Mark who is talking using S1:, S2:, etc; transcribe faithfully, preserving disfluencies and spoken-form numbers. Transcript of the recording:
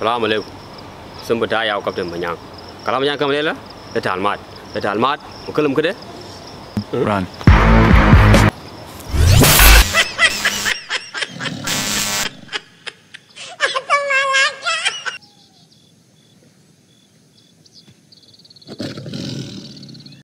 S1: kalau malu sumber daya kau tu banyak kalau banyak kamu lelah letal mat letal mat mungkin mungkin deh
S2: Run